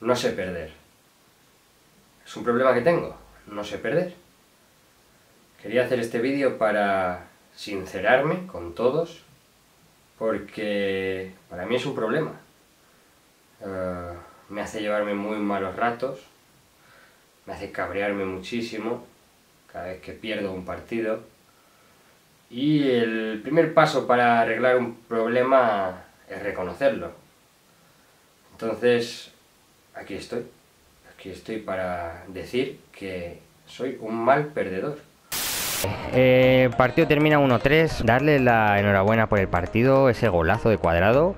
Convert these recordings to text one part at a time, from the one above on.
no sé perder. Es un problema que tengo, no sé perder. Quería hacer este vídeo para sincerarme con todos, porque para mí es un problema. Me hace llevarme muy malos ratos, me hace cabrearme muchísimo cada vez que pierdo un partido. Y el primer paso para arreglar un problema es reconocerlo. Entonces, aquí estoy para decir que soy un mal perdedor. El partido termina 1-3, darle la enhorabuena por el partido, ese golazo de Cuadrado.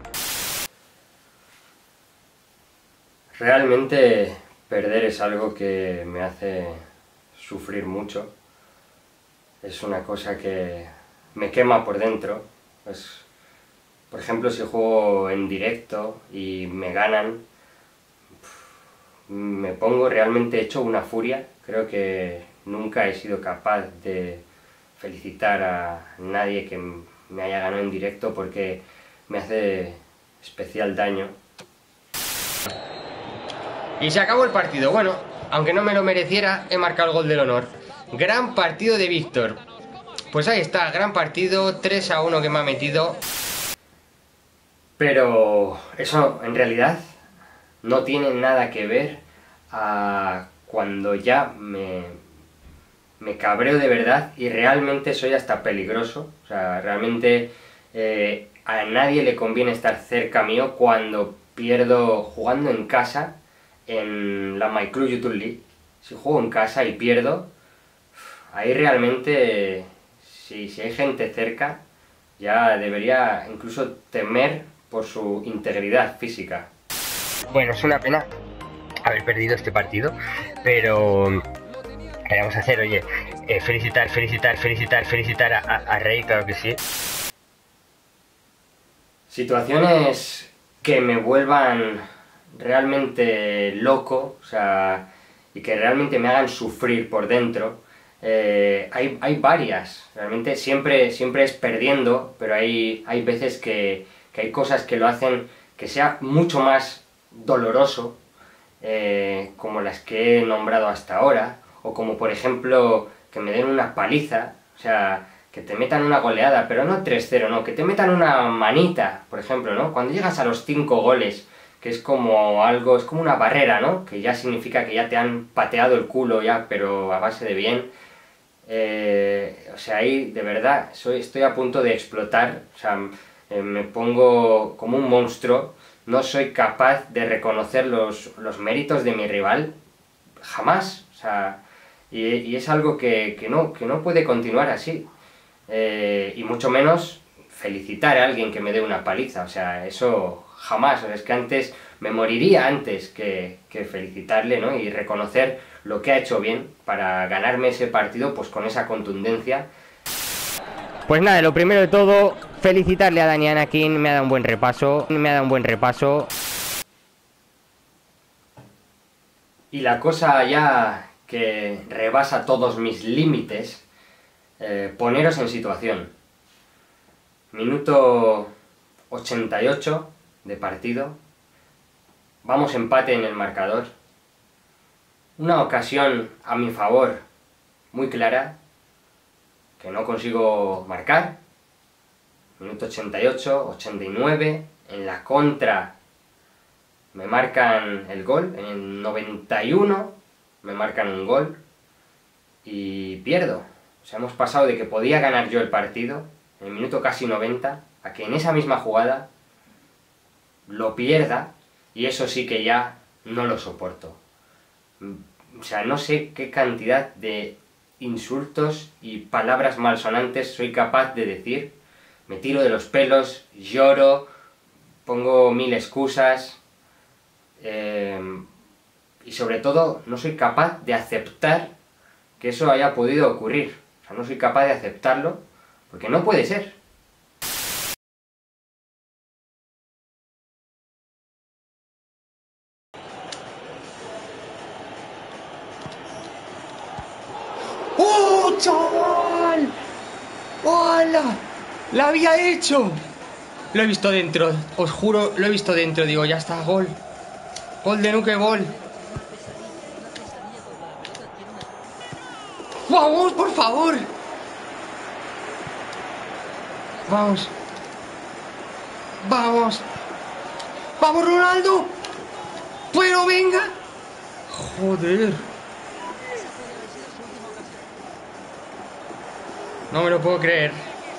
Realmente perder es algo que me hace sufrir mucho. Es una cosa que me quema por dentro. Por ejemplo, si juego en directo y me ganan, me pongo realmente hecho una furia. Creo que nunca he sido capaz de felicitar a nadie que me haya ganado en directo porque me hace especial daño. Y se acabó el partido. Bueno, aunque no me lo mereciera, he marcado el gol del honor. Gran partido de Víctor. Pues ahí está, gran partido, 3-1 que me ha metido. Pero eso en realidad no tiene nada que ver a cuando ya me cabreo de verdad y realmente soy hasta peligroso. O sea, realmente a nadie le conviene estar cerca mío cuando pierdo jugando en casa en la My Club YouTube League. Si juego en casa y pierdo, ahí realmente, si hay gente cerca, ya debería incluso temer por su integridad física. Bueno, es una pena haber perdido este partido, pero ¿qué vamos a hacer? Oye, felicitar a Rey, claro que sí. Situaciones que me vuelvan realmente loco, o sea, y que realmente me hagan sufrir por dentro. Hay varias, realmente siempre es perdiendo, pero hay veces que hay cosas que lo hacen que sea mucho más doloroso, como las que he nombrado hasta ahora, o como por ejemplo que me den una paliza, o sea, que te metan una goleada, pero no 3-0, no, que te metan una manita, por ejemplo, ¿no? Cuando llegas a los 5 goles, que es como algo, es como una barrera, ¿no? Que ya significa que ya te han pateado el culo ya, pero a base de bien. O sea, ahí de verdad estoy a punto de explotar, o sea, me pongo como un monstruo, no soy capaz de reconocer los méritos de mi rival, jamás, o sea, y es algo que no puede continuar así, y mucho menos felicitar a alguien que me dé una paliza, o sea, eso jamás, o sea, es que antes me moriría antes que felicitarle, ¿no? Y reconocer lo que ha hecho bien para ganarme ese partido pues con esa contundencia. Pues nada, lo primero de todo, felicitarle a Dani Anakin, me ha dado un buen repaso, Y la cosa ya que rebasa todos mis límites, poneros en situación. Minuto 88 de partido, vamos empate en el marcador, una ocasión a mi favor muy clara, que no consigo marcar, minuto 88, 89, en la contra me marcan el gol, en el 91 me marcan un gol y pierdo. O sea, hemos pasado de que podía ganar yo el partido, en el minuto casi 90, a que en esa misma jugada lo pierda, y eso sí que ya no lo soporto. O sea, no sé qué cantidad de insultos y palabras malsonantes soy capaz de decir. Me tiro de los pelos, lloro, pongo mil excusas, y sobre todo no soy capaz de aceptar que eso haya podido ocurrir. O sea, no soy capaz de aceptarlo, porque no puede ser. ¡Oh, chaval! ¡Hola! ¡La había hecho! Lo he visto dentro, os juro, lo he visto dentro, digo, ya está, gol. Gol de Nuke, gol. ¡Vamos, por favor! Vamos. Vamos. ¡Vamos, Ronaldo! ¡Pero venga! Joder. No me lo puedo creer.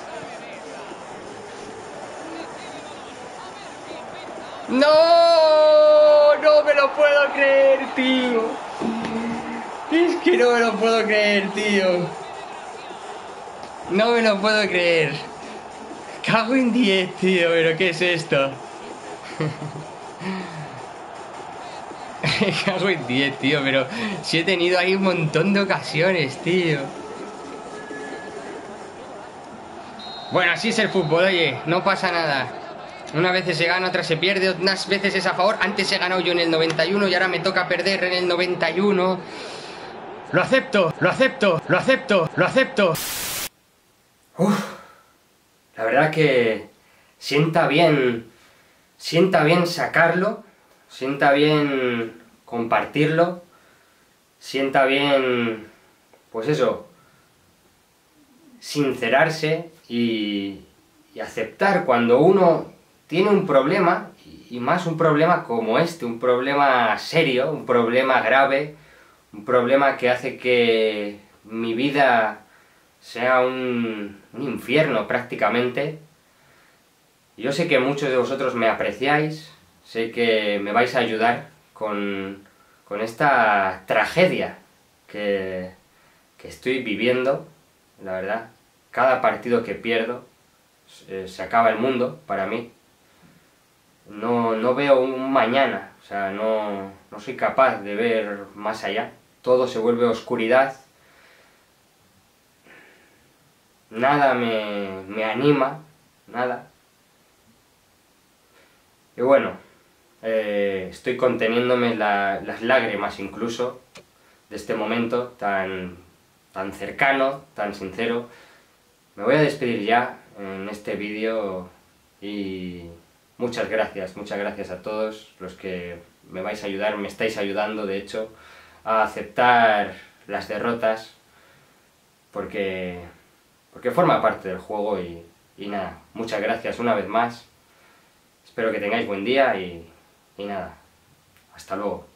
¡No! No me lo puedo creer, tío. Es que no me lo puedo creer, tío. No me lo puedo creer. Cago en 10, tío, pero ¿qué es esto? Cago en 10, tío, pero si he tenido ahí un montón de ocasiones, tío. Bueno, así es el fútbol, oye, no pasa nada. Unas veces se gana, otras se pierde, unas veces es a favor. Antes he ganado yo en el 91 y ahora me toca perder en el 91. Lo acepto, lo acepto, lo acepto, lo acepto. La verdad que sienta bien sacarlo, sienta bien compartirlo, sienta bien, pues eso, sincerarse y aceptar cuando uno tiene un problema, y más un problema como este, un problema serio, un problema grave, un problema que hace que mi vida sea un infierno prácticamente. Yo sé que muchos de vosotros me apreciáis, sé que me vais a ayudar con esta tragedia que estoy viviendo, la verdad. Cada partido que pierdo se acaba el mundo para mí. No veo un mañana, o sea, no soy capaz de ver más allá. Todo se vuelve oscuridad. Nada me anima, nada. Y bueno, estoy conteniéndome las lágrimas incluso de este momento tan cercano, tan sincero. Me voy a despedir ya en este vídeo y muchas gracias a todos los que me vais a ayudar, me estáis ayudando de hecho a aceptar las derrotas porque forma parte del juego y nada, muchas gracias una vez más. Espero que tengáis buen día y nada, hasta luego.